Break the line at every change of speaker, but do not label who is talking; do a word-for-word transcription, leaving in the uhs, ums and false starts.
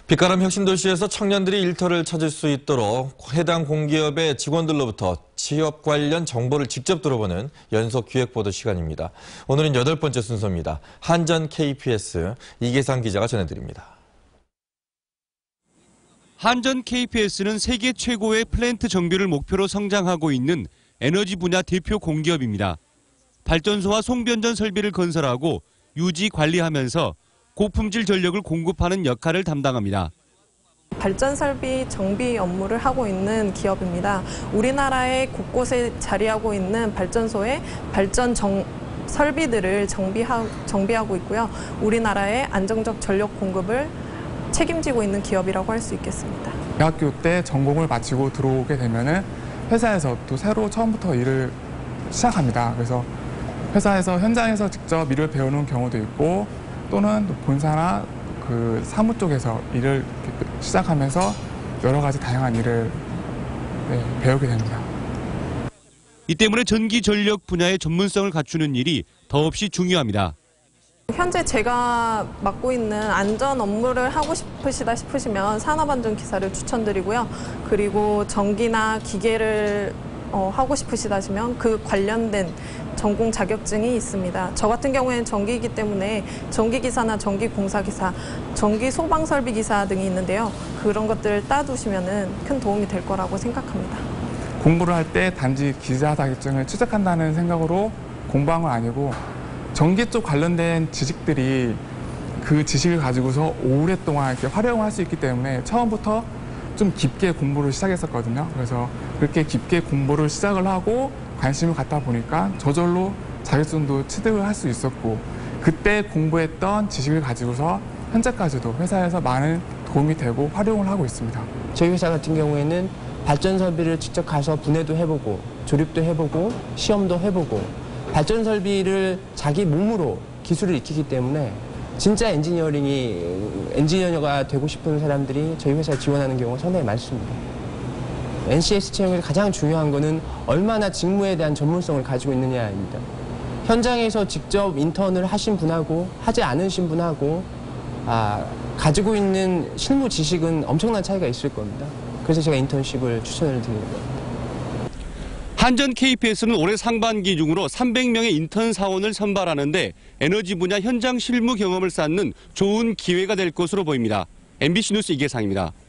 빛가람 혁신도시에서 청년들이 일터를 찾을 수 있도록 해당 공기업의 직원들로부터 취업 관련 정보를 직접 들어보는 연속 기획보도 시간입니다. 오늘은 여덟 번째 순서입니다. 한전 케이피에스 이계상 기자가 전해드립니다.
한전 케이피에스는 세계 최고의 플랜트 정비를 목표로 성장하고 있는 에너지 분야 대표 공기업입니다. 발전소와 송변전 설비를 건설하고 유지 관리하면서 고품질 전력을 공급하는 역할을 담당합니다.
발전 설비 정비 업무를 하고 있는 기업입니다. 우리나라의 곳곳에 자리하고 있는 발전소의 발전 정, 설비들을 정비하, 정비하고 있고요. 우리나라의 안정적 전력 공급을 책임지고 있는 기업이라고 할 수 있겠습니다.
대학교 때 전공을 마치고 들어오게 되면은 회사에서 또 새로 처음부터 일을 시작합니다. 그래서 회사에서 현장에서 직접 일을 배우는 경우도 있고 또는 본사나 그 사무 쪽에서 일을 시작하면서 여러 가지 다양한 일을 네, 배우게 됩니다.
이 때문에 전기 전력 분야의 전문성을 갖추는 일이 더없이 중요합니다.
현재 제가 맡고 있는 안전 업무를 하고 싶으시다 싶으시면 산업안전기사를 추천드리고요. 그리고 전기나 기계를 어, 하고 싶으시다 하시면 그 관련된 전공 자격증이 있습니다. 저 같은 경우에는 전기이기 때문에 전기기사나 전기공사기사, 전기소방설비기사 등이 있는데요. 그런 것들을 따두시면 큰 도움이 될 거라고 생각합니다.
공부를 할 때 단지 기자 자격증을 취득한다는 생각으로 공부한 건 아니고 전기 쪽 관련된 지식들이 그 지식을 가지고서 오랫동안 이렇게 활용할 수 있기 때문에 처음부터 좀 깊게 공부를 시작했었거든요. 그래서 그렇게 깊게 공부를 시작을 하고 관심을 갖다 보니까 저절로 자격증도 취득을 할 수 있었고 그때 공부했던 지식을 가지고서 현재까지도 회사에서 많은 도움이 되고 활용을 하고 있습니다.
저희 회사 같은 경우에는 발전 설비를 직접 가서 분해도 해보고 조립도 해보고 시험도 해보고 발전 설비를 자기 몸으로 기술을 익히기 때문에 진짜 엔지니어링이 엔지니어가 되고 싶은 사람들이 저희 회사에 지원하는 경우가 상당히 많습니다. 엔씨에스 채용에서 가장 중요한 것은 얼마나 직무에 대한 전문성을 가지고 있느냐입니다. 현장에서 직접 인턴을 하신 분하고 하지 않으신 분하고 아, 가지고 있는 실무 지식은 엄청난 차이가 있을 겁니다. 그래서 제가 인턴십을 추천을 드리는 겁니다.
한전 케이피에스는 올해 상반기 중으로 삼백 명의 인턴 사원을 선발하는데 에너지 분야 현장 실무 경험을 쌓는 좋은 기회가 될 것으로 보입니다. 엠비씨 뉴스 이계상입니다.